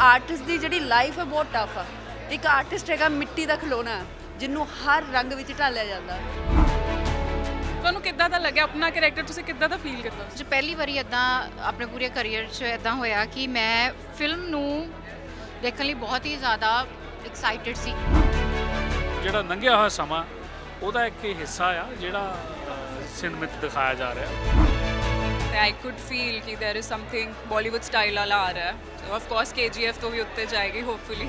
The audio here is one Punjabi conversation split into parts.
ਆਰਟਿਸਟ ਦੀ ਜਿਹੜੀ ਲਾਈਫ ਹੈ ਬਹੁਤ ਟਫ ਆ। ਇੱਕ ਆਰਟਿਸਟ ਹੈਗਾ ਮਿੱਟੀ ਦਾ ਖਿਡੌਣਾ ਜਿਹਨੂੰ ਹਰ ਰੰਗ ਵਿੱਚ ਢਾਲਿਆ ਜਾਂਦਾ। ਤੁਹਾਨੂੰ ਕਿੱਦਾਂ ਦਾ ਲੱਗਿਆ ਆਪਣਾ ਕੈਰੈਕਟਰ, ਤੁਸੀਂ ਕਿੱਦਾਂ ਦਾ ਫੀਲ ਕੀਤਾ? ਜੋ ਪਹਿਲੀ ਵਾਰੀ ਇੱਦਾਂ ਆਪਣੇ ਪੂਰੇ ਕਰੀਅਰ 'ਚ ਇੱਦਾਂ ਹੋਇਆ ਕਿ ਮੈਂ ਫਿਲਮ ਨੂੰ ਦੇਖਣ ਲਈ ਬਹੁਤ ਹੀ ਜ਼ਿਆਦਾ ਐਕਸਾਈਟਿਡ ਸੀ। ਜਿਹੜਾ ਲੰਘਿਆ ਹੋਇਆ ਸਮਾਂ ਉਹਦਾ ਇੱਕ ਹਿੱਸਾ ਆ ਜਿਹੜਾ ਸਿਨੇਮਾ 'ਚ ਦਿਖਾਇਆ ਜਾ ਰਿਹਾ। I could feel कि there is something Bollywood style वाला आ रहा है, so of course KGF तो भी उत्ते जाएगी hopefully।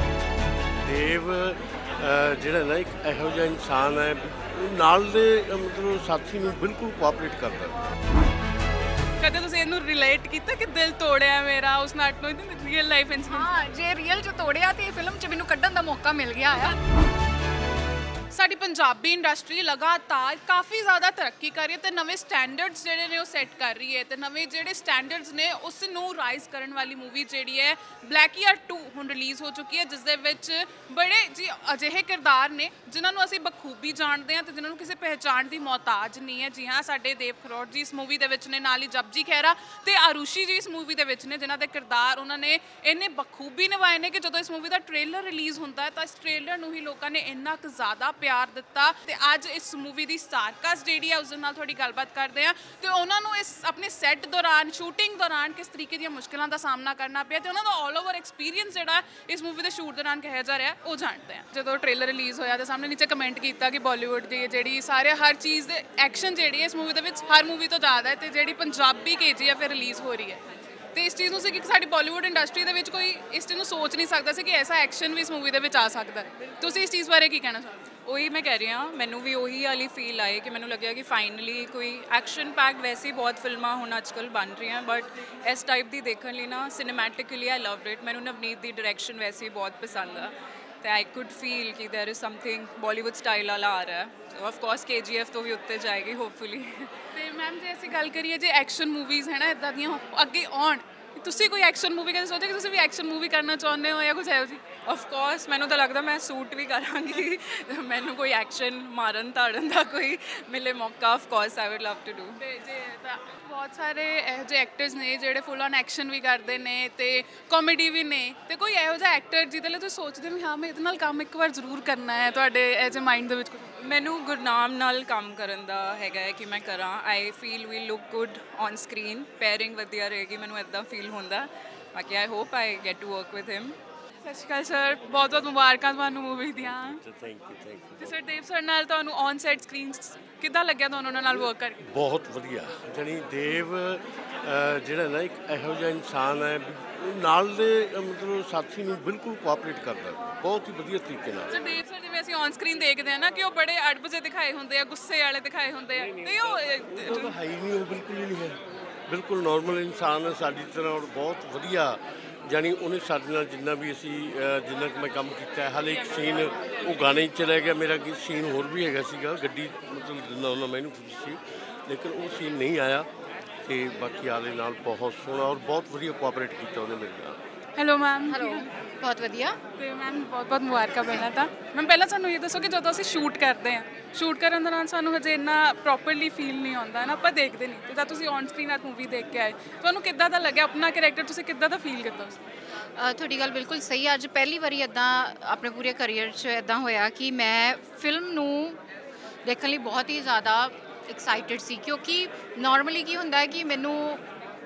ਦੇਵ ਜਿਹੜਾ ਨਾ ਇੱਕ ਇਹੋ ਜਿਹਾ ਇਨਸਾਨ ਹੈ, ਨਾਲ ਦੇ ਮਤਲਬ ਸਾਥੀ ਨੂੰ ਬਿਲਕੁਲ ਕੋਆਪਰੇਟ ਕਰਦਾ। ਕਦੇ ਤੁਸੀਂ ਇਹਨੂੰ ਰਿਲੇਟ ਕੀਤਾ ਕਿ ਦਿਲ ਤੋੜਿਆ ਮੇਰਾ ਉਸ ਨਾਟ ਨੂੰ ਰੀਅਲ ਲਾਈਫ ਇਨਸੀਡੈਂਟ? ਹਾਂ, ਜੇ ਰੀਅਲ 'ਚ ਤੋੜਿਆ ਤੇ ਫਿਲਮ 'ਚ ਮੈਨੂੰ ਕੱਢਣ ਦਾ ਮੌਕਾ ਮਿਲ ਗਿਆ ਆ। ਸਾਡੀ ਪੰਜਾਬੀ ਇੰਡਸਟਰੀ ਲਗਾਤਾਰ ਕਾਫੀ ਜ਼ਿਆਦਾ ਤਰੱਕੀ ਕਰ ਰਹੀ ਹੈ ਤੇ ਨਵੇਂ ਸਟੈਂਡਰਡਸ ਜਿਹੜੇ ਨੇ ਉਹ ਸੈੱਟ ਕਰ ਰਹੀ ਹੈ ਤੇ ਨਵੇਂ ਜਿਹੜੇ ਸਟੈਂਡਰਡਸ ਨੇ ਉਸ ਨੂੰ ਰਾਈਜ਼ ਕਰਨ ਵਾਲੀ ਮੂਵੀ ਜਿਹੜੀ ਹੈ ਬਲੈਕੀਅਰ 2 ਹੁਣ ਰਿਲੀਜ਼ ਹੋ ਚੁੱਕੀ ਹੈ, ਜਿਸ ਦੇ ਵਿੱਚ ਬੜੇ ਜੀ ਅਜਿਹੇ ਕਿਰਦਾਰ ਨੇ ਜਿਨ੍ਹਾਂ ਨੂੰ ਅਸੀਂ ਬਖੂਬੀ ਜਾਣਦੇ ਹਾਂ ਤੇ ਜਿਨ੍ਹਾਂ ਨੂੰ ਕਿਸੇ ਪਹਿਚਾਣ ਦੀ ਮੁਹਤਾਜ ਨਹੀਂ ਹੈ। ਜੀ ਹਾਂ, ਸਾਡੇ ਦੇਵ ਖਰੋੜ ਜੀ ਇਸ ਮੂਵੀ ਦੇ ਵਿੱਚ ਨੇ, ਨਾਲ ਹੀ ਜਪਜੀ ਖਹਿਰਾ ਤੇ ਆਰੂਸ਼ੀ ਜੀ ਇਸ ਮੂਵੀ ਦੇ ਵਿੱਚ ਨੇ, ਜਿਨ੍ਹਾਂ ਦੇ ਕਿਰਦਾਰ ਉਹਨਾਂ ਨੇ ਇੰਨੇ ਬਖੂਬੀ ਨਿਭਾਏ ਨੇ ਕਿ ਜਦੋਂ ਇਸ ਮੂਵੀ ਦਾ ਟ੍ਰੇਲਰ ਰਿਲੀਜ਼ ਹੁੰਦਾ ਹੈ ਤਾਂ ਇਸ ਟ੍ਰੇਲਰ ਨੂੰ ਹੀ ਲੋਕਾਂ ਨੇ ਇੰਨਾ ਕੁ ਜ਼ਿਆਦਾ ਪਿਆਰ ਦਿੱਤਾ। ਤੇ ਅੱਜ ਇਸ ਮੂਵੀ ਦੀ ਸਟਾਰਕਾਸਟ ਜਿਹੜੀ ਹੈ ਉਸ ਦੇ ਨਾਲ ਥੋੜੀ ਗੱਲਬਾਤ ਕਰਦੇ ਆ ਤੇ ਉਹਨਾਂ ਨੂੰ ਇਸ ਆਪਣੇ ਸੈੱਟ ਦੌਰਾਨ, ਸ਼ੂਟਿੰਗ ਦੌਰਾਨ ਕਿਸ ਤਰੀਕੇ ਦੀਆਂ ਮੁਸ਼ਕਲਾਂ ਦਾ ਸਾਹਮਣਾ ਕਰਨਾ ਪਿਆ ਤੇ ਉਹਨਾਂ ਦਾ ਆਲ ਓਵਰ ਐਕਸਪੀਰੀਅੰਸ ਜਿਹੜਾ ਇਸ ਮੂਵੀ ਦੇ ਸ਼ੂਟ ਦੌਰਾਨ ਕਿਹਾ ਜਾ ਰਿਹਾ ਉਹ ਜਾਣਦੇ ਆ। ਜਦੋਂ ਟ੍ਰੇਲਰ ਰਿਲੀਜ਼ ਹੋਇਆ ਤੇ ਸਾਹਮਣੇ ਨੀਚੇ ਕਮੈਂਟ ਕੀਤਾ ਕਿ ਬਾਲੀਵੁੱਡ ਦੀ ਜਿਹੜੀ ਸਾਰੇ ਹਰ ਚੀਜ਼ ਦੇ ਐਕਸ਼ਨ ਜਿਹੜੀ ਹੈ ਇਸ ਮੂਵੀ ਦੇ ਵਿੱਚ ਹਰ ਮੂਵੀ ਤੋਂ ਜ਼ਿਆਦਾ ਹੈ ਤੇ ਜਿਹੜੀ ਪੰਜਾਬੀ KGF ਫਿਰ ਰਿਲੀਜ਼ ਹੋ ਰਹੀ ਹੈ ਤੇ ਇਸ ਚੀਜ਼ ਨੂੰ ਸੀ ਕਿ ਸਾਡੀ ਬਾਲੀਵੁੱਡ ਇੰਡਸਟਰੀ ਦੇ ਵਿੱਚ ਕੋਈ ਇਸ ਚੀਜ਼ ਨੂੰ ਸੋਚ ਨਹੀਂ ਸਕਦਾ ਸੀ ਕਿ ਐਸਾ ਐਕਸ਼ਨ ਵੀ ਇਸ ਮੂਵੀ ਦੇ ਵਿੱਚ ਆ ਸਕਦਾ ਹੈ। ਤੁਸੀਂ ਇਸ ਚੀਜ਼ ਬਾਰੇ ਕੀ ਕਹਿਣਾ ਚਾਹੋਗੇ? ਉਹੀ ਮੈਂ ਕਹਿ ਰਹੀ ਹਾਂ, ਮੈਨੂੰ ਵੀ ਉਹੀ ਵਾਲੀ ਫੀਲ ਆਈ ਕਿ ਮੈਨੂੰ ਲੱਗਿਆ ਕਿ ਫਾਈਨਲੀ ਕੋਈ ਐਕਸ਼ਨ ਪੈਕ, ਵੈਸੇ ਬਹੁਤ ਫਿਲਮਾਂ ਹੁਣ ਅੱਜ ਕੱਲ੍ਹ ਬਣ ਰਹੀਆਂ ਬਟ ਇਸ ਟਾਈਪ ਦੀ ਦੇਖਣ ਲਈ ਨਾ ਸਿਨੇਮੈਟਿਕਲੀ ਆਈ ਲਵਡ ਇਟ। ਮੈਨੂੰ ਨਵਨੀਤ ਦੀ ਡਾਇਰੈਕਸ਼ਨ ਵੈਸੇ ਬਹੁਤ ਪਸੰਦ ਆ ਤੇ ਆਈ ਕੁਡ ਫੀਲ ਕਿ there is something Bollywood style ਵਾਲਾ ਆ ਰਿਹਾ ਹੈ, ਸੋ ਆਫ ਕੋਰਸ KGF ਤੋਂ ਵੀ ਉੱਤੇ ਜਾਏਗੀ ਹੋਪਫੁਲੀ। ਤੇ ਮੈਮ ਜੇ ਅਸੀਂ ਗੱਲ ਕਰੀਏ ਜੇ ਐਕਸ਼ਨ ਮੂਵੀਜ਼ ਹੈ ਨਾ ਇੱਦਾਂ ਦੀਆਂ ਅੱਗੇ ਆਉਣ, ਤੁਸੀਂ ਕੋਈ ਐਕਸ਼ਨ ਮੂਵੀ ਕਦੇ ਸੋਚਿਆ ਕਿ ਤੁਸੀਂ ਵੀ ਐਕਸ਼ਨ ਮੂਵੀ ਕਰਨਾ ਚਾਹੁੰਦੇ ਹੋ ਜਾਂ ਕੁਝ ਇਹੋ ਜਿਹੀ? ਆਫ ਕੋਰਸ ਮੈਨੂੰ ਤਾਂ ਲੱਗਦਾ ਮੈਂ ਸੂਟ ਵੀ ਕਰਾਂਗੀ ਮੈਨੂੰ ਕੋਈ ਐਕਸ਼ਨ ਮਾਰਨ ਧਾੜਨ ਦਾ ਕੋਈ ਮਿਲੇ ਮੌਕਾ, of course I would love to do. ਤੇ ਜੇ ਤਾਂ ਬਹੁਤ ਸਾਰੇ ਇਹੋ ਜਿਹੇ ਐਕਟਰਸ ਨੇ ਜਿਹੜੇ ਫੁੱਲ ਔਨ ਐਕਸ਼ਨ ਵੀ ਕਰਦੇ ਨੇ ਤੇ ਕਾਮੇਡੀ ਵੀ ਨੇ, ਤੇ ਕੋਈ ਇਹੋ ਜਿਹਾ ਐਕਟਰ ਜਿਹਦੇ ਲਈ ਤੁਸੀਂ ਸੋਚਦੇ ਹੋ ਹਾਂ ਮੈਂ ਇਹਦੇ ਨਾਲ ਕੰਮ ਇੱਕ ਵਾਰ ਜ਼ਰੂਰ ਕਰਨਾ ਹੈ, ਤੁਹਾਡੇ ਐਜ਼ ਅ ਮਾਈਂਡ ਦੇ ਵਿੱਚ? ਮੈਨੂੰ ਗੁਰਨਾਮ ਨਾਲ ਕੰਮ ਕਰਨ ਦਾ ਹੈਗਾ ਹੈ ਕਿ ਮੈਂ ਕਰਾਂ। I feel we look good on screen, pairing ਵਧੀਆ ਰਹੇਗੀ, ਮੈਨੂੰ ਇੱਦਾਂ ਫੀਲ ਹੁੰਦਾ। ਬਾਕੀ I hope I get to work with him. ਸਤਿ ਸ਼੍ਰੀ ਅਕਾਲ ਸਰ, ਬਹੁਤ ਬਹੁਤ ਮੁਬਾਰਕਾਂ ਤੁਹਾਨੂੰ ਮੂਵੀ ਦੀਆਂ। Thank you. ਤੇ ਸਰ ਦੇਵ ਸਰ ਨਾਲ ਤੁਹਾਨੂੰ ਔਨ ਸੈਟ ਸਕਰੀਨਸ ਕਿੱਦਾਂ ਲੱਗਿਆ ਤੁਹਾਨੂੰ ਉਹਨਾਂ ਨਾਲ ਵਰਕ ਕਰਕੇ? ਬਹੁਤ ਵਧੀਆ। ਜਾਣੀ ਦੇਵ ਜਿਹੜਾ ਨਾ ਇੱਕ ਇਹੋ ਜਿਹਾ ਇਨਸਾਨ ਹੈ, ਨਾਲ ਦੇ ਮਤਲਬ ਸਾਥੀ ਨੂੰ ਬਿਲਕੁਲ ਕੋਆਪਰੇਟ ਕਰਦਾ ਬਹੁਤ ਹੀ ਵਧੀਆ ਤਰੀਕੇ ਨਾਲ। ਸਰ ਦੇਵ ਸਰ ਜਿਵੇਂ ਅਸੀਂ ਔਨ ਸਕਰੀਨ ਦੇਖਦੇ ਹਾਂ ਨਾ ਕਿ ਉਹ ਬੜੇ ਅੜਬਜੇ ਦਿਖਾਏ ਹੁੰਦੇ ਆ, ਗੁੱਸੇ ਵਾਲੇ ਦਿਖਾਏ ਹੁੰਦੇ ਆ ਤੇ ਉਹ ਹੈ ਹੀ ਨਹੀਂ, ਉਹ ਬਿਲਕੁਲ ਹੀ ਨਹੀਂ ਹੈ, ਬਿਲਕੁਲ ਨੋਰਮਲ ਇਨਸਾਨ ਹੈ ਸਾਡੀ ਤਰ੍ਹਾਂ ਔਰ ਬਹੁਤ ਵਧੀਆ। ਜਾਣੀ ਉਹਨੇ ਸਾਡੇ ਨਾਲ ਜਿੰਨਾ ਵੀ ਅਸੀਂ ਜਿੰਨਾ ਕੁ ਮੈਂ ਕੰਮ ਕੀਤਾ, ਹਾਲੇ ਇੱਕ ਸੀਨ ਉਹ ਗਾਣੇ 'ਚ ਚਲਾ ਗਿਆ ਮੇਰਾ, ਕਿ ਸੀਨ ਹੋਰ ਵੀ ਹੈਗਾ ਸੀਗਾ ਗੱਡੀ ਮਤਲਬ ਦਿੰਦਾ ਉਹਨਾਂ ਮੈਨੂੰ ਖੁਸ਼ੀ ਸੀ, ਲੇਕਿਨ ਉਹ ਸੀਨ ਨਹੀਂ ਆਇਆ ਤੇ ਬਾਕੀ ਆਲੇ ਨਾਲ ਬਹੁਤ ਸੋਹਣਾ ਔਰ ਬਹੁਤ ਵਧੀਆ ਕੋਆਪਰੇਟ ਕੀਤਾ ਉਹਨੇ ਮੇਰੇ ਨਾਲ। Hello ma'am. ਹੈਲੋ, ਬਹੁਤ ਵਧੀਆ। ਤੇ ਮੈਮ ਬਹੁਤ ਬਹੁਤ ਮੁਬਾਰਕਾਂ ਪਹਿਲਾਂ ਤਾਂ। ਮੈਮ ਪਹਿਲਾਂ ਸਾਨੂੰ ਇਹ ਦੱਸੋ ਕਿ ਜਦੋਂ ਅਸੀਂ ਸ਼ੂਟ ਕਰਦੇ ਹਾਂ, ਸ਼ੂਟ ਕਰਨ ਦੌਰਾਨ ਸਾਨੂੰ ਹਜੇ ਇੰਨਾ ਪ੍ਰੋਪਰਲੀ ਫੀਲ ਨਹੀਂ ਆਉਂਦਾ ਨਾ, ਆਪਾਂ ਦੇਖਦੇ ਨਹੀਂ, ਤੇ ਜਦ ਤੁਸੀਂ ਔਨ ਸਕਰੀਨ ਆ ਮੂਵੀ ਦੇਖ ਕੇ ਆਏ ਤੁਹਾਨੂੰ ਕਿੱਦਾਂ ਦਾ ਲੱਗਿਆ ਆਪਣਾ ਕੈਰੈਕਟਰ, ਤੁਸੀਂ ਕਿੱਦਾਂ ਦਾ ਫੀਲ ਕੀਤਾ ਉਸ? ਤੁਹਾਡੀ ਗੱਲ ਬਿਲਕੁਲ ਸਹੀ। ਅੱਜ ਪਹਿਲੀ ਵਾਰੀ ਇੱਦਾਂ ਆਪਣੇ ਪੂਰੇ ਕਰੀਅਰ 'ਚ ਇੱਦਾਂ ਹੋਇਆ ਕਿ ਮੈਂ ਫਿਲਮ ਨੂੰ ਦੇਖਣ ਲਈ ਬਹੁਤ ਹੀ ਜ਼ਿਆਦਾ ਐਕਸਾਈਟਿਡ ਸੀ, ਕਿਉਂਕਿ ਨਾਰਮਲੀ ਕੀ ਹੁੰਦਾ ਹੈ ਕਿ ਮੈਨੂੰ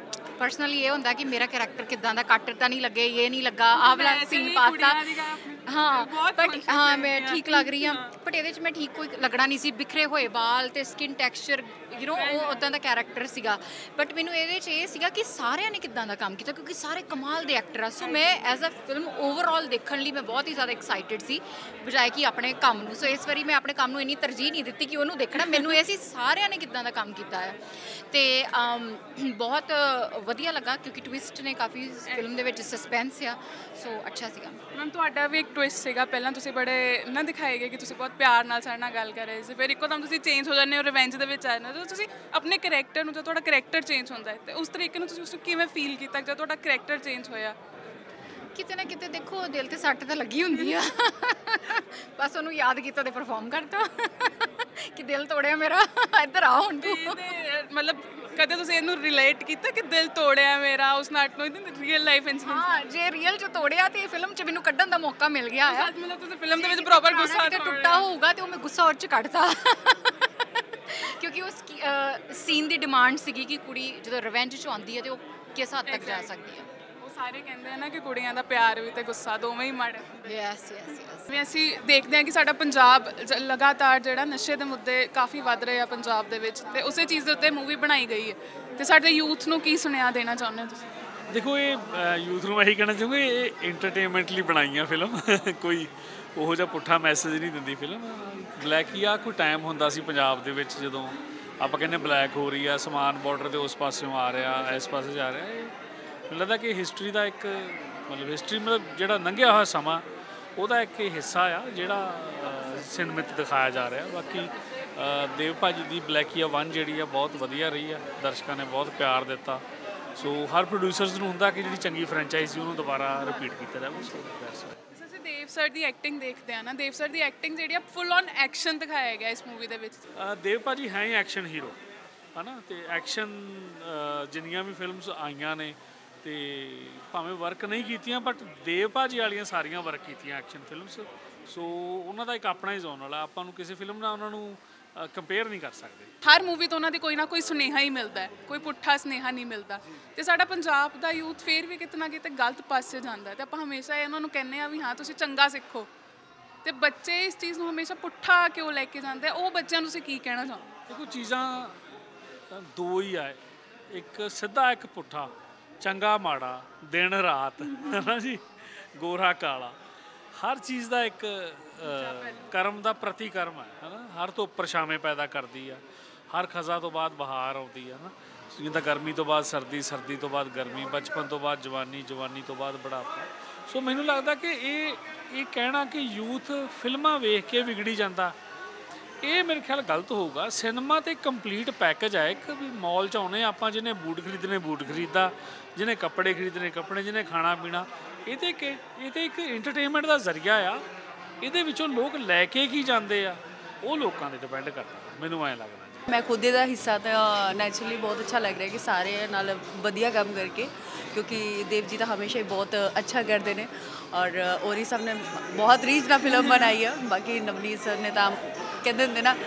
ਪਰਸਨਲੀ ਇਹ ਹੁੰਦਾ ਕਿ ਮੇਰਾ ਕੈਰੈਕਟਰ ਕਿੱਦਾਂ ਦਾ, ਕੱਟ ਤਾਂ ਨਹੀਂ ਲੱਗੇ, ਇਹ ਨਹੀਂ ਲੱਗਾ, ਆਹ ਵਾਲਾ ਸੀਨ ਪਾਤਾ, ਹਾਂ ਬਟ ਹਾਂ ਮੈਂ ਠੀਕ ਲੱਗ ਰਹੀ ਹਾਂ, ਬਟ ਇਹਦੇ 'ਚ ਮੈਂ ਠੀਕ ਕੋਈ ਲੱਗਣਾ ਨਹੀਂ ਸੀ। ਬਿਖਰੇ ਹੋਏ ਵਾਲ ਤੇ ਸਕਿਨ ਟੈਕਸਚਰ ਉਹ ਉੱਦਾਂ ਦਾ ਕੈਰੈਕਟਰ ਸੀਗਾ, ਬਟ ਮੈਨੂੰ ਇਹਦੇ 'ਚ ਇਹ ਸੀਗਾ ਕਿ ਸਾਰਿਆਂ ਨੇ ਕਿੱਦਾਂ ਦਾ ਕੰਮ ਕੀਤਾ ਕਿਉਂਕਿ ਸਾਰੇ ਕਮਾਲ ਦੇ ਐਕਟਰ ਆ। ਸੋ ਮੈਂ ਐਜ਼ ਅ ਫਿਲਮ ਓਵਰਆਲ ਦੇਖਣ ਲਈ ਮੈਂ ਬਹੁਤ ਹੀ ਜ਼ਿਆਦਾ ਐਕਸਾਈਟਿਡ ਸੀ ਬਜਾਏ ਕਿ ਆਪਣੇ ਕੰਮ ਨੂੰ। ਸੋ ਇਸ ਵਾਰੀ ਮੈਂ ਆਪਣੇ ਕੰਮ ਨੂੰ ਇੰਨੀ ਤਰਜੀਹ ਨਹੀਂ ਦਿੱਤੀ ਕਿ ਉਹਨੂੰ ਦੇਖਣਾ, ਮੈਨੂੰ ਇਹ ਸੀ ਸਾਰਿਆਂ ਨੇ ਕਿੱਦਾਂ ਦਾ ਕੰਮ ਕੀਤਾ ਹੈ ਤੇ ਬਹੁਤ ਵਧੀਆ ਲੱਗਾ ਕਿਉਂਕਿ ਟਵਿਸਟ ਨੇ ਕਾਫੀ ਫਿਲਮ ਦੇ ਵਿੱਚ, ਸਸਪੈਂਸ ਆ, ਸੋ ਅੱਛਾ ਸੀਗਾ। ਮੈਮ ਤੁਹਾਡਾ ਵੀ ਇੱਕ ਟਵਿਸਟ ਸੀਗਾ, ਪਹਿਲਾਂ ਤੁਸੀਂ ਬੜੇ ਨਾ ਦਿਖਾਏ ਗਏ ਕਿ ਤੁਸੀਂ ਬਹੁਤ ਪਿਆਰ ਨਾਲ ਸਾਡੇ ਨਾਲ ਗੱਲ ਕਰ ਰਹੇ ਸੀ, ਫਿਰ ਇੱਕੋ ਦਮ ਤੁਸੀਂ ਚੇਂਜ ਹੋ ਜਾਂਦੇ ਹੋ, ਰਿਵੈਂਜ ਦੇ ਵਿੱਚ ਆ ਜਾਂਦੇ ਹੋ। ਤੁਸੀਂ ਆਪਣੇ ਕਰੈਕਟਰ ਨੂੰ, ਜਦੋਂ ਤੁਹਾਡਾ ਕਰੈਕਟਰ ਚੇਂਜ ਹੁੰਦਾ ਹੈ ਤੇ ਉਸ ਤਰੀਕੇ ਨੂੰ ਤੁਸੀਂ ਉਸ ਨੂੰ ਕਿਵੇਂ ਫੀਲ ਕੀਤਾ ਜਦੋਂ ਤੁਹਾਡਾ ਕਰੈਕਟਰ ਚੇਂਜ ਹੋਇਆ? ਕਿਤੇ ਨਾ ਕਿਤੇ ਦੇਖੋ ਦਿਲ ਤੇ ਸੱਟ ਤਾਂ ਲੱਗੀ ਹੁੰਦੀ ਆ ਬਸ ਉਹਨੂੰ ਯਾਦ ਕੀਤਾ ਤੇ ਪਰਫਾਰਮ ਕਰਤਾ ਕਿ ਦਿਲ ਤੋੜਿਆ ਮੇਰਾ, ਇੱਧਰ ਆ ਹੁਣ ਤੂੰ। ਮਤਲਬ ਕਦੇ ਤੁਸੀਂ ਇਹਨੂੰ ਰਿਲੇਟ ਕੀਤਾ ਕਿ ਦਿਲ ਤੋੜਿਆ ਮੇਰਾ ਉਸ ਨਾਟ ਨੂੰ ਰੀਅਲ ਲਾਈਫ ਇਨਸੀਡੈਂਟ? ਹਾਂ, ਜੇ ਰੀਅਲ 'ਚ ਤੋੜਿਆ ਤੇ ਫਿਲਮ 'ਚ ਮੈਨੂੰ ਕੱਢਣ ਦਾ ਮੌਕਾ ਮਿਲ ਗਿਆ ਆ। ਮਤਲਬ ਤੁਸੀਂ ਫਿਲਮ ਦੇ ਵਿੱਚ ਪ੍ਰੋਪਰ ਗੁੱਸਾ ਟੁੱਟਾ ਹੋਊਗਾ ਤੇ ਉਹ ਮੈਂ ਗੁੱਸਾ ਉਹ 'ਚ ਕੱਢਤਾ ਕਿਉਂਕਿ ਉਸ ਸੀਨ ਦੀ ਡਿਮਾਂਡ ਸੀਗੀ ਕਿ ਕੁੜੀ ਜਦੋਂ ਰਿਵੈਂਜ 'ਚ ਆਉਂਦੀ ਹੈ ਤੇ ਉਹ ਕਿਸ ਹੱਦ ਤੱਕ ਜਾ ਸਕਦੀ ਹੈ। ਉਹ ਸਾਰੇ ਕਹਿੰਦੇ ਆ ਨਾ ਕਿ ਕੁੜੀਆਂ ਦਾ ਪਿਆਰ ਵੀ ਤੇ ਗੁੱਸਾ ਦੋਵੇਂ ਹੀ ਮਾੜੇ ਹੁੰਦੇ। ਯੈਸ। ਜਿਵੇਂ ਅਸੀਂ ਦੇਖਦੇ ਹਾਂ ਕਿ ਸਾਡਾ ਪੰਜਾਬ ਲਗਾਤਾਰ ਜਿਹੜਾ ਨਸ਼ੇ ਦੇ ਮੁੱਦੇ ਕਾਫੀ ਵੱਧ ਰਹੇ ਆ ਪੰਜਾਬ ਦੇ ਵਿੱਚ, ਤੇ ਉਸੇ ਚੀਜ਼ ਦੇ ਉੱਤੇ ਮੂਵੀ ਬਣਾਈ ਗਈ ਹੈ, ਤੇ ਸਾਡੇ ਯੂਥ ਨੂੰ ਕੀ ਸੁਨੇਹਾ ਦੇਣਾ ਚਾਹੁੰਦੇ ਹੋ ਤੁਸੀਂ? ਦੇਖੋ, ਇਹ ਯੂਥ ਨੂੰ ਇਹੀ ਕਹਿਣਾ ਚਾਹੂੰਗਾ, ਇਹ ਐਂਟਰਟੇਨਮੈਂਟ ਲਈ ਬਣਾਈਆਂ ਫਿਲਮ, ਕੋਈ ਉਹੋ ਜਿਹਾ ਪੁੱਠਾ ਮੈਸੇਜ ਨਹੀਂ ਦਿੰਦੀ ਫਿਲਮ। ਬਲੈਕ ਹੀ ਆ, ਕੋਈ ਟਾਈਮ ਹੁੰਦਾ ਸੀ ਪੰਜਾਬ ਦੇ ਵਿੱਚ ਜਦੋਂ ਆਪਾਂ ਕਹਿੰਦੇ ਬਲੈਕ ਹੋ ਰਹੀ ਆ, ਸਮਾਨ ਬਾਰਡਰ ਦੇ ਉਸ ਪਾਸਿਓਂ ਆ ਰਿਹਾ, ਇਸ ਪਾਸੇ ਜਾ ਰਿਹਾ। ਇਹ ਮੈਨੂੰ ਲੱਗਦਾ ਕਿ ਹਿਸਟਰੀ ਦਾ ਇੱਕ ਮਤਲਬ ਹਿਸਟਰੀ ਮਤਲਬ ਜਿਹੜਾ ਲੰਘਿਆ ਹੋਇਆ ਸਮਾਂ ਉਹਦਾ ਇੱਕ ਹਿੱਸਾ ਆ ਜਿਹੜਾ ਸਿਨੇਮਾ 'ਚ ਦਿਖਾਇਆ ਜਾ ਰਿਹਾ। ਬਾਕੀ ਦੇਵ ਭਾਜੀ ਦੀ ਬਲੈਕੀਆ 1 ਜਿਹੜੀ ਆ ਬਹੁਤ ਵਧੀਆ ਰਹੀ ਆ, ਦਰਸ਼ਕਾਂ ਨੇ ਬਹੁਤ ਪਿਆਰ ਦਿੱਤਾ। ਸੋ ਹਰ ਪ੍ਰੋਡਿਊਸਰਸ ਨੂੰ ਹੁੰਦਾ ਕਿ ਜਿਹੜੀ ਚੰਗੀ ਫਰੈਂਚਾਈਜ਼ ਸੀ ਉਹਨੂੰ ਦੁਬਾਰਾ ਰਿਪੀਟ ਕੀਤਾ ਜਾਵੇ। ਅਸੀਂ ਦੇਵ ਸਰ ਦੀ ਐਕਟਿੰਗ ਦੇਖਦੇ ਆ ਨਾ, ਦੇਵ ਸਰ ਦੀ ਐਕਟਿੰਗ ਜਿਹੜੀ ਆ ਫੁੱਲ ਔਨ ਐਕਸ਼ਨ ਦਿਖਾਇਆ ਗਿਆ ਇਸ ਮੂਵੀ ਦੇ ਵਿੱਚ। ਦੇਵ ਭਾਜੀ ਹੈ ਹੀ ਐਕਸ਼ਨ ਹੀਰੋ ਹੈ ਨਾ, ਤੇ ਐਕਸ਼ਨ ਜਿੰਨੀਆਂ ਵੀ ਫਿਲਮਸ ਆਈਆਂ ਨੇ ਤੇ ਭਾਵੇਂ ਵਰਕ ਨਹੀਂ ਕੀਤੀਆਂ, ਬਟ ਦੇਵ ਭਾਜੀ ਵਾਲੀਆਂ ਸਾਰੀਆਂ ਵਰਕ ਕੀਤੀਆਂ ਐਕਸ਼ਨ ਫਿਲਮਸ। ਸੋ ਉਹਨਾਂ ਦਾ ਇੱਕ ਆਪਣਾ ਹੀ ਜ਼ੋਨ ਵਾਲਾ, ਆਪਾਂ ਨੂੰ ਕਿਸੇ ਫਿਲਮ ਨਾਲ ਉਹਨਾਂ ਨੂੰ ਕੰਪੇਅਰ ਨਹੀਂ ਕਰ ਸਕਦੇ। ਹਰ ਮੂਵੀ ਤੋਂ ਉਹਨਾਂ ਦੀ ਕੋਈ ਨਾ ਕੋਈ ਸੁਨੇਹਾ ਹੀ ਮਿਲਦਾ ਹੈ, ਕੋਈ ਪੁੱਠਾ ਸੁਨੇਹਾ ਨਹੀਂ ਮਿਲਦਾ। ਤੇ ਸਾਡਾ ਪੰਜਾਬ ਦਾ ਯੂਥ ਫੇਰ ਵੀ ਕਿਤੇ ਨਾ ਕਿਤੇ ਗਲਤ ਪਾਸੇ ਜਾਂਦਾ, ਤੇ ਆਪਾਂ ਹਮੇਸ਼ਾ ਉਹਨਾਂ ਨੂੰ ਕਹਿੰਦੇ ਆ ਵੀ ਹਾਂ ਤੁਸੀਂ ਚੰਗਾ ਸਿੱਖੋ, ਤੇ ਬੱਚੇ ਇਸ ਚੀਜ਼ ਨੂੰ ਹਮੇਸ਼ਾ ਪੁੱਠਾ ਕਿਉਂ ਲੈ ਕੇ ਜਾਂਦੇ? ਉਹ ਬੱਚਿਆਂ ਨੂੰ ਤੁਸੀਂ ਕੀ ਕਹਿਣਾ ਚਾਹੁੰਦੇ? ਦੇਖੋ, ਚੀਜ਼ਾਂ ਦੋ ਹੀ ਆ, ਇੱਕ ਸਿੱਧਾ ਇੱਕ ਪੁੱਠਾ, ਚੰਗਾ ਮਾੜਾ, ਦਿਨ ਰਾਤ, ਹੈ ਨਾ ਜੀ, ਗੋਰਾ ਕਾਲਾ, ਹਰ ਚੀਜ਼ ਦਾ ਇੱਕ ਕਰਮ ਦਾ ਪ੍ਰਤੀਕਰਮ ਹੈ ਨਾ। ਹਰ ਤੋਂ ਉੱਪਰ ਛਾਵੇਂ ਪੈਦਾ ਕਰਦੀ ਆ, ਹਰ ਖਜ਼ਾ ਤੋਂ ਬਾਅਦ ਬਹਾਰ ਆਉਂਦੀ ਆ ਨਾ, ਜਿੱਦਾਂ ਗਰਮੀ ਤੋਂ ਬਾਅਦ ਸਰਦੀ, ਸਰਦੀ ਤੋਂ ਬਾਅਦ ਗਰਮੀ, ਬਚਪਨ ਤੋਂ ਬਾਅਦ ਜਵਾਨੀ, ਜਵਾਨੀ ਤੋਂ ਬਾਅਦ ਬੁਢਾਪਾ। ਸੋ ਮੈਨੂੰ ਲੱਗਦਾ ਕਿ ਇਹ ਕਹਿਣਾ ਕਿ ਯੂਥ ਫਿਲਮਾਂ ਵੇਖ ਕੇ ਵਿਗੜੀ ਜਾਂਦਾ, ਇਹ ਮੇਰੇ ਖਿਆਲ ਗਲਤ ਹੋਊਗਾ। ਸਿਨੇਮਾ ਤੇ ਕੰਪਲੀਟ ਪੈਕੇਜ ਹੈ, ਇੱਕ ਵੀ ਮਾਲ 'ਚ ਆਉਣੇ ਆਪਾਂ, ਜਿਹਨੇ ਬੂਟ ਖਰੀਦਣੇ ਬੂਟ ਖਰੀਦਦਾ, ਜਿਹਨੇ ਕੱਪੜੇ ਖਰੀਦਣੇ ਕੱਪੜੇ, ਜਿਹਨੇ ਖਾਣਾ ਪੀਣਾ। ਇਹ ਤੇ ਇੱਕ ਐਂਟਰਟੇਨਮੈਂਟ ਦਾ ਜ਼ਰੀਆ ਆ, ਇਹਦੇ ਵਿੱਚੋਂ ਲੋਕ ਲੈ ਕੇ ਕੀ ਜਾਂਦੇ ਆ ਉਹ ਲੋਕਾਂ 'ਤੇ ਡਿਪੈਂਡ ਕਰਦਾ, ਮੈਨੂੰ ਐਂ ਲੱਗਦਾ। ਮੈਂ ਖੁਦ ਇਹਦਾ ਹਿੱਸਾ ਤਾਂ ਨੈਚੁਰਲੀ ਬਹੁਤ ਅੱਛਾ ਲੱਗ ਰਿਹਾ ਕਿ ਸਾਰੇ ਨਾਲ ਵਧੀਆ ਕੰਮ ਕਰਕੇ, ਕਿਉਂਕਿ ਦੇਵ ਜੀ ਤਾਂ ਹਮੇਸ਼ਾ ਹੀ ਬਹੁਤ ਅੱਛਾ ਕਰਦੇ ਨੇ, ਔਰ ਔਰੀ ਸਾਹਿਬ ਨੇ ਬਹੁਤ ਰੀਚ ਨਾਲ ਫਿਲਮ ਬਣਾਈ ਆ। ਬਾਕੀ ਨਵਨੀਤ ਸਰ ਨੇ ਤਾਂ ਕਹਿੰਦੇ ਹੁੰਦੇ ਨਾ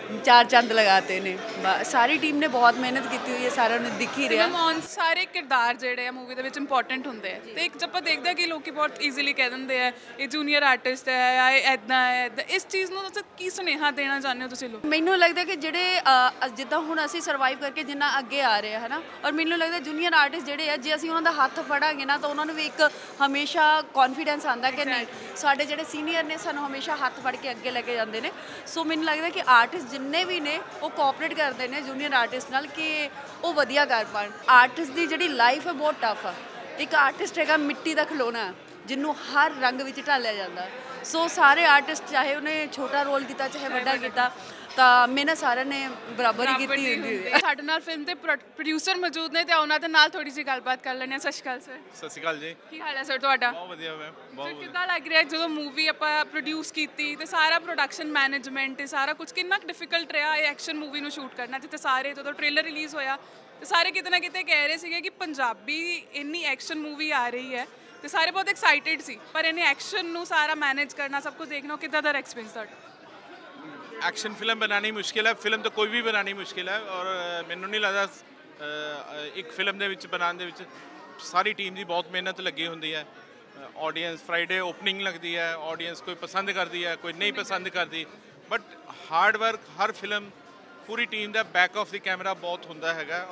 4 ਚੰਦ ਲਗਾਤੇ ਨੇ। ਸਾਰੀ ਟੀਮ ਨੇ ਬਹੁਤ ਮਿਹਨਤ ਕੀਤੀ ਹੋਈ ਹੈ, ਸਾਰਿਆਂ ਨੂੰ ਦਿਖ ਹੀ ਰਿਹਾ। ਸਾਰੇ ਕਿਰਦਾਰ ਜਿਹੜੇ ਆ ਮੂਵੀ ਦੇ ਵਿੱਚ ਇੰਪੋਰਟੈਂਟ ਹੁੰਦੇ ਆ, ਤੇ ਇੱਕ ਆਪਾਂ ਦੇਖਦੇ ਆ ਕਿ ਲੋਕੀ ਬਹੁਤ ਈਜ਼ੀਲੀ ਕਹਿ ਦਿੰਦੇ ਆ ਇਹ ਜੂਨੀਅਰ ਆਰਟਿਸਟ ਹੈ ਜਾਂ ਇਹ ਇੱਦਾਂ ਹੈ। ਇਸ ਚੀਜ਼ ਨੂੰ ਤੁਸੀਂ ਕੀ ਸੁਨੇਹਾ ਦੇਣਾ ਚਾਹੁੰਦੇ ਹੋ ਤੁਸੀਂ ਲੋਕ? ਮੈਨੂੰ ਲੱਗਦਾ ਕਿ ਜਿਹੜੇ ਜਿੱਦਾਂ ਹੁਣ ਅਸੀਂ ਸਰਵਾਈਵ ਕਰਕੇ ਜਿੰਨਾ ਅੱਗੇ ਆ ਰਹੇ ਆ ਹੈ ਨਾ, ਔਰ ਮੈਨੂੰ ਲੱਗਦਾ ਜੂਨੀਅਰ ਆਰਟਿਸਟ ਜਿਹੜੇ ਆ, ਜੇ ਅਸੀਂ ਉਹਨਾਂ ਦਾ ਹੱਥ ਫੜਾਂਗੇ ਨਾ ਤਾਂ ਉਹਨਾਂ ਨੂੰ ਵੀ ਇੱਕ ਹਮੇਸ਼ਾ ਕੌਨਫੀਡੈਂਸ ਆਉਂਦਾ ਕਿ ਨਹੀਂ, ਸਾਡੇ ਜਿਹੜੇ ਸੀਨੀਅਰ ਨੇ ਸਾਨੂੰ ਹਮੇਸ਼ਾ ਹੱਥ ਫੜ ਕੇ ਅੱਗੇ ਲੈ ਕੇ ਜਾਂਦੇ ਨੇ। ਸੋ ਮੈਨੂੰ ਲੱਗਦਾ ਕਿ ਆਰਟਿਸਟ ਜਿੰਨੇ ਵੀ ਨੇ ਉਹ ਕੋਆਪਰੇਟ ਕਰਦੇ ਨੇ ਜੂਨੀਅਰ ਆਰਟਿਸਟ ਨਾਲ ਕਿ ਉਹ ਵਧੀਆ ਕਰ ਪਾਉਣ। ਆਰਟਿਸਟ ਦੀ ਜਿਹੜੀ ਲਾਈਫ ਹੈ ਬਹੁਤ ਟਫ ਆ। ਇੱਕ ਆਰਟਿਸਟ ਹੈਗਾ ਮਿੱਟੀ ਦਾ ਖਿਡੌਣਾ ਜਿਹਨੂੰ ਹਰ ਰੰਗ ਵਿੱਚ ਢਾਲਿਆ ਜਾਂਦਾ। ਸੋ ਸਾਰੇ ਆਰਟਿਸਟ ਚਾਹੇ ਉਹਨੇ ਛੋਟਾ ਰੋਲ ਕੀਤਾ ਚਾਹੇ ਵੱਡਾ ਕੀਤਾ, ਤਾਂ ਮਿਹਨਤ ਸਾਰਿਆਂ ਨੇ ਬਰਾਬਰ ਹੀ ਕੀਤੀ ਹੁੰਦੀ ਹੈ। ਸਾਡੇ ਨਾਲ ਫਿਲਮ ਦੇ ਪ੍ਰੋਡਿਊਸਰ ਮੌਜੂਦ ਨੇ, ਤੇ ਉਹਨਾਂ ਦੇ ਨਾਲ ਥੋੜੀ ਜਿਹੀ ਗੱਲਬਾਤ ਕਰ ਲੈਂਦੇ ਹਾਂ। ਸਤਿ ਸ਼੍ਰੀ ਅਕਾਲ ਸਰ। ਸਤਿ ਸ਼੍ਰੀ ਅਕਾਲ ਜੀ। ਕੀ ਹਾਲ ਹੈ ਸਰ ਤੁਹਾਡਾ? ਬਹੁਤ ਵਧੀਆ ਮੈਮ, ਬਹੁਤ ਵਧੀਆ। ਕਿੱਦਾਂ ਲੱਗ ਰਿਹਾ ਜਦੋਂ ਮੂਵੀ ਆਪਾਂ ਪ੍ਰੋਡਿਊਸ ਕੀਤੀ ਤੇ ਸਾਰਾ ਪ੍ਰੋਡਕਸ਼ਨ ਮੈਨੇਜਮੈਂਟ ਤੇ ਸਾਰਾ ਕੁਝ ਕਿੰਨਾ ਡਿਫਿਕਲਟ ਰਿਹਾ ਇਹ ਐਕਸ਼ਨ ਮੂਵੀ ਨੂੰ ਸ਼ੂਟ ਕਰਨਾ, ਜਿੱਥੇ ਸਾਰੇ ਜਦੋਂ ਟ੍ਰੇਲਰ ਰਿਲੀਜ਼ ਹੋਇਆ ਤੇ ਸਾਰੇ ਕਿਤੇ ਨਾ ਕਿਤੇ ਕਹਿ ਰਹੇ ਸੀਗੇ ਕਿ ਪੰਜਾਬੀ ਇੰਨੀ ਐਕਸ਼ਨ ਮੂਵੀ ਆ ਰਹੀ ਹੈ, ਤੇ ਸਾਰੇ ਬਹੁਤ ਐਕਸਾਈਟਿਡ ਸੀ, ਪਰ ਇਹਨੇ ਐਕਸ਼ਨ ਨੂੰ ਸਾਰਾ ਮੈਨੇਜ ਕਰਨਾ, ਸਭ ਕੁਝ ਦੇਖਣਾ, ਕਿੱਦਾਂ ਦਾ ਐਕਸਪੀਰੀਅੰਸ ਤੁਹਾਡਾ? एक्शन फिल्म बनानी मुश्किल है, फिल्म तो कोई भी बनानी मुश्किल है, और मैनू नहीं लगता एक फिल्म ਦੇ ਵਿੱਚ ਬਣਾਉਣ ਦੇ ਵਿੱਚ ਸਾਰੀ ਟੀਮ ਦੀ ਬਹੁਤ ਮਿਹਨਤ ਲੱਗੀ ਹੁੰਦੀ ਹੈ। ਆਡੀਅנס ਫਰਾਈਡੇ ਓਪਨਿੰਗ ਲੱਗਦੀ ਹੈ, ਆਡੀਅנס ਕੋਈ ਪਸੰਦ ਕਰਦੀ ਹੈ, ਕੋਈ ਨਹੀਂ ਪਸੰਦ ਕਰਦੀ, ਬਟ ਹਾਰਡ ਵਰਕ ਹਰ ਫਿਲਮ ਪੂਰੀ ਟੀਮ ਦਾ ਬੈਕ ਆਫ ਦੀ ਕੈਮਰਾ ਬਹੁਤ ਹੁੰਦਾ ਹੈਗਾ।